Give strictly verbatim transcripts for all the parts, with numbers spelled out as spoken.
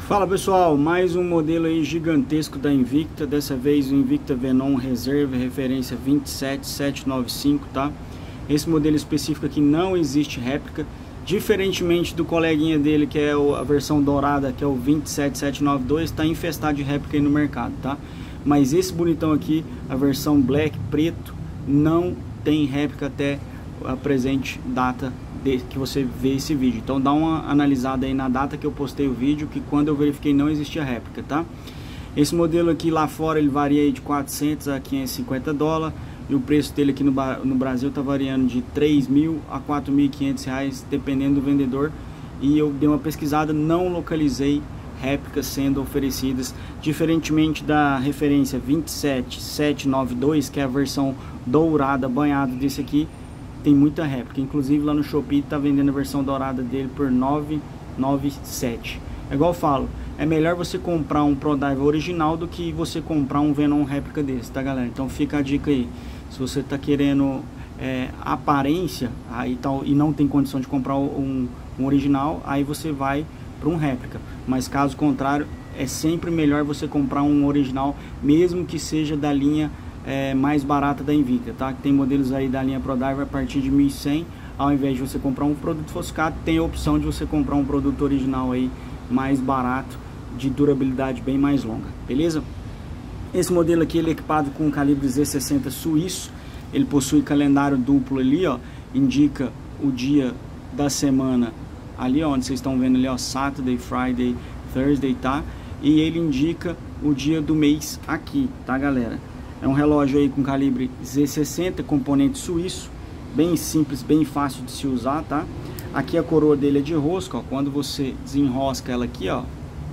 Fala pessoal, mais um modelo aí gigantesco da Invicta, dessa vez o Invicta Venom Reserve, referência vinte e sete setecentos e noventa e cinco, tá? Esse modelo específico aqui não existe réplica, diferentemente do coleguinha dele que é a versão dourada, que é o vinte e sete setecentos e noventa e dois, está infestado de réplica aí no mercado, tá? Mas esse bonitão aqui, a versão black, preto, não tem réplica até a presente data de que você vê esse vídeo. Então dá uma analisada aí na data que eu postei o vídeo, que quando eu verifiquei não existia réplica, tá? Esse modelo aqui lá fora ele varia aí de quatrocentos a quinhentos e cinquenta dólares, e o preço dele aqui no, no Brasil tá variando de três mil a quatro mil e quinhentos reais, dependendo do vendedor. E eu dei uma pesquisada, não localizei réplicas sendo oferecidas, diferentemente da referência vinte e sete setecentos e noventa e dois, que é a versão dourada banhada desse aqui. Tem muita réplica, inclusive lá no Shopee tá vendendo a versão dourada dele por novecentos e noventa e sete. É igual eu falo, é melhor você comprar um Prodive original do que você comprar um Venom réplica desse, tá galera? Então fica a dica aí, se você tá querendo é, aparência aí tal, e não tem condição de comprar um, um original, aí você vai para um réplica. Mas caso contrário, é sempre melhor você comprar um original, mesmo que seja da linha É, mais barata da Invicta, tá? Tem modelos aí da linha Prodive a partir de mil e cem. Ao invés de você comprar um produto falsificado, tem a opção de você comprar um produto original aí mais barato, de durabilidade bem mais longa, beleza? Esse modelo aqui ele é equipado com um calibre Z sessenta suíço. Ele possui calendário duplo ali, ó, indica o dia da semana ali, ó, onde vocês estão vendo ali, ó, Saturday, Friday, Thursday, tá? E ele indica o dia do mês aqui, tá galera? É um relógio aí com calibre Z sessenta, componente suíço, bem simples, bem fácil de se usar, tá? Aqui a coroa dele é de rosca, ó. Quando você desenrosca ela aqui, ó,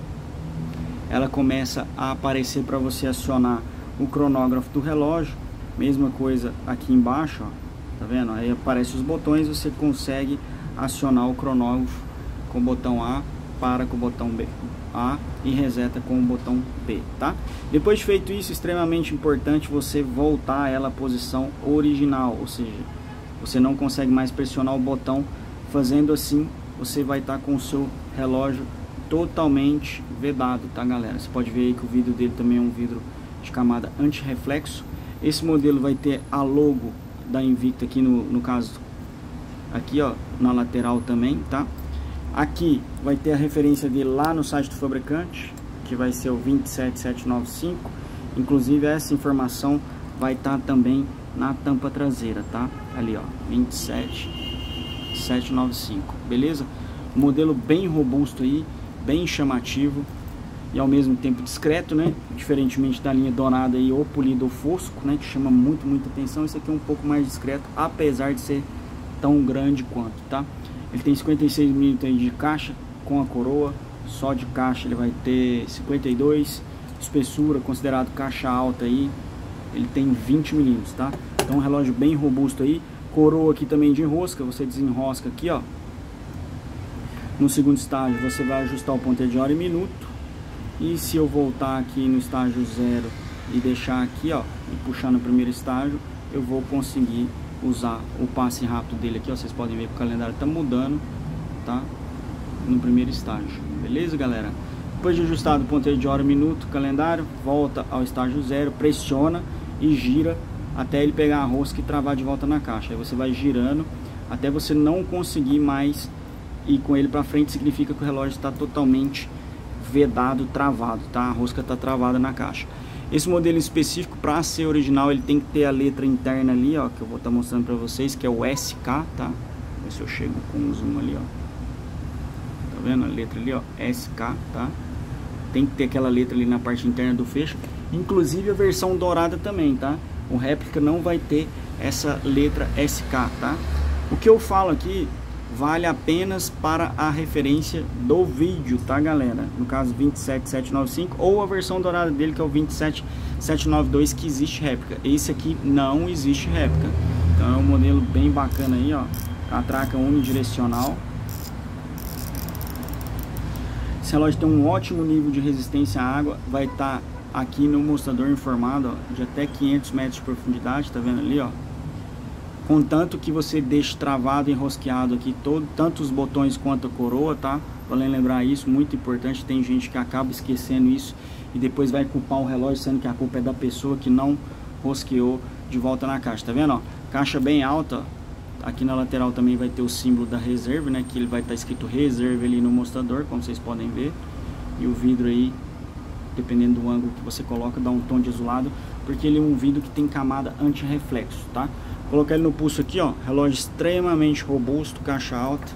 ela começa a aparecer para você acionar o cronógrafo do relógio. Mesma coisa aqui embaixo, ó, tá vendo? Aí aparece os botões, você consegue acionar o cronógrafo com o botão A, para com o botão B, A, e reseta com o botão B, tá? Depois de feito isso, extremamente importante você voltar ela à posição original, ou seja, você não consegue mais pressionar o botão. Fazendo assim, você vai estar com o seu relógio totalmente vedado, tá galera? Você pode ver aí que o vidro dele também é um vidro de camada anti-reflexo. Esse modelo vai ter a logo da Invicta aqui no, no caso, aqui ó, na lateral também, tá? Aqui vai ter a referência dele lá no site do fabricante, que vai ser o vinte e sete setecentos e noventa e cinco. Inclusive essa informação vai estar também na tampa traseira, tá? Ali ó, vinte e sete setecentos e noventa e cinco, beleza? Modelo bem robusto aí, bem chamativo e ao mesmo tempo discreto, né? Diferentemente da linha dourada aí, ou polido ou fosco, né? Que chama muito, muita atenção. Esse aqui é um pouco mais discreto, apesar de ser tão grande quanto, tá? Ele tem cinquenta e seis milímetros de caixa com a coroa, só de caixa ele vai ter cinquenta e dois, espessura considerado caixa alta aí, ele tem vinte milímetros, tá? Então um relógio bem robusto aí, coroa aqui também de enrosca, você desenrosca aqui, ó. No segundo estágio você vai ajustar o ponteiro de hora e minuto, e se eu voltar aqui no estágio zero e deixar aqui, ó, e puxar no primeiro estágio, eu vou conseguir usar o passe rápido dele aqui, ó. Vocês podem ver que o calendário tá mudando, tá? No primeiro estágio, beleza galera? Depois de ajustado o ponteiro de hora e minuto, calendário, volta ao estágio zero, pressiona e gira até ele pegar a rosca e travar de volta na caixa. Aí você vai girando até você não conseguir mais ir com ele para frente, significa que o relógio está totalmente vedado, travado, tá? A rosca está travada na caixa. Esse modelo específico, para ser original, ele tem que ter a letra interna ali, ó, que eu vou estar tá mostrando para vocês, que é o S K, tá? Ver se eu chego com um zoom ali, ó. Tá vendo a letra ali, ó, S K, tá? Tem que ter aquela letra ali na parte interna do fecho. Inclusive a versão dourada também, tá? O réplica não vai ter essa letra S K, tá? O que eu falo aqui vale apenas para a referência do vídeo, tá galera? No caso vinte e sete setecentos e noventa e cinco, ou a versão dourada dele que é o vinte e sete setecentos e noventa e dois, que existe réplica. Esse aqui não existe réplica. Então é um modelo bem bacana aí, ó. Catraca unidirecional. Esse relógio tem um ótimo nível de resistência à água. Vai estar aqui no mostrador informado, ó, de até quinhentos metros de profundidade, tá vendo ali, ó? Contanto que você deixe travado, enrosqueado aqui todo, tanto os botões quanto a coroa, tá? Vale lembrar isso, muito importante. Tem gente que acaba esquecendo isso e depois vai culpar o relógio, sendo que a culpa é da pessoa que não rosqueou de volta na caixa. Tá vendo, ó? Caixa bem alta, ó. Aqui na lateral também vai ter o símbolo da reserva, né? Que ele vai estar escrito reserva ali no mostrador, como vocês podem ver. E o vidro aí, dependendo do ângulo que você coloca, dá um tom de azulado, porque ele é um vidro que tem camada anti-reflexo, tá? Vou colocar ele no pulso aqui, ó. Relógio extremamente robusto, caixa alta.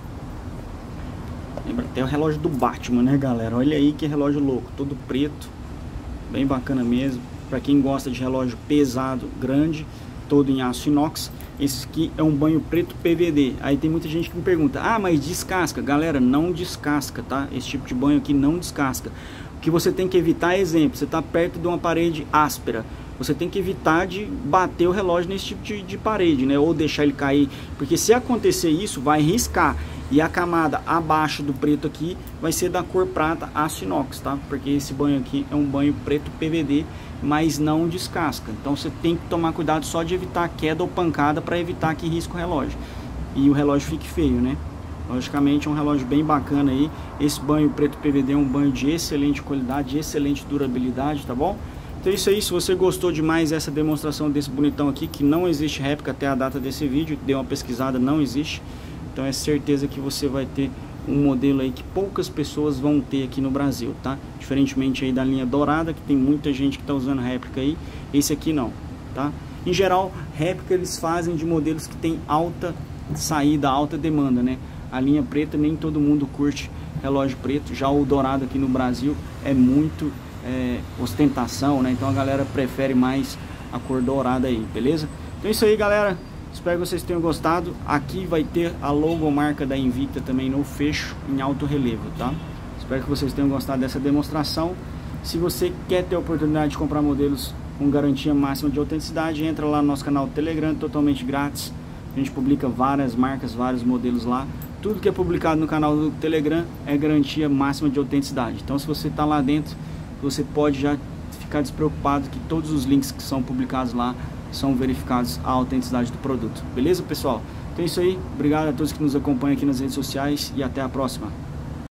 Lembra até o relógio do Batman, né, galera? Olha aí que relógio louco, todo preto, bem bacana mesmo. Para quem gosta de relógio pesado, grande, todo em aço inox. Esse aqui é um banho preto P V D. Aí tem muita gente que me pergunta: ah, mas descasca? Galera, não descasca, tá? Esse tipo de banho aqui não descasca. O que você tem que evitar, exemplo, você está perto de uma parede áspera, você tem que evitar de bater o relógio nesse tipo de, de parede, né? Ou deixar ele cair, porque se acontecer isso, vai riscar. E a camada abaixo do preto aqui vai ser da cor prata aço inox, tá? Porque esse banho aqui é um banho preto P V D, mas não descasca. Então você tem que tomar cuidado só de evitar queda ou pancada para evitar que risque o relógio e o relógio fique feio, né? Logicamente é um relógio bem bacana aí. Esse banho preto P V D é um banho de excelente qualidade, de excelente durabilidade, tá bom? Então é isso aí. Se você gostou demais dessa demonstração desse bonitão aqui, que não existe réplica até a data desse vídeo, dê uma pesquisada, não existe. Então é certeza que você vai ter um modelo aí que poucas pessoas vão ter aqui no Brasil, tá? Diferentemente aí da linha dourada, que tem muita gente que está usando réplica aí, esse aqui não, tá? Em geral, réplica eles fazem de modelos que tem alta saída, alta demanda, né? A linha preta nem todo mundo curte relógio preto, já o dourado aqui no Brasil é muito é, ostentação, né? Então a galera prefere mais a cor dourada aí, beleza? Então é isso aí, galera. Espero que vocês tenham gostado. Aqui vai ter a logomarca da Invicta também no fecho, em alto relevo, tá? Espero que vocês tenham gostado dessa demonstração. Se você quer ter a oportunidade de comprar modelos com garantia máxima de autenticidade, entra lá no nosso canal do Telegram, totalmente grátis. A gente publica várias marcas, vários modelos lá. Tudo que é publicado no canal do Telegram é garantia máxima de autenticidade. Então se você está lá dentro, você pode já ficar despreocupado que todos os links que são publicados lá são verificados a autenticidade do produto. Beleza, pessoal? Então é isso aí. Obrigado a todos que nos acompanham aqui nas redes sociais e até a próxima.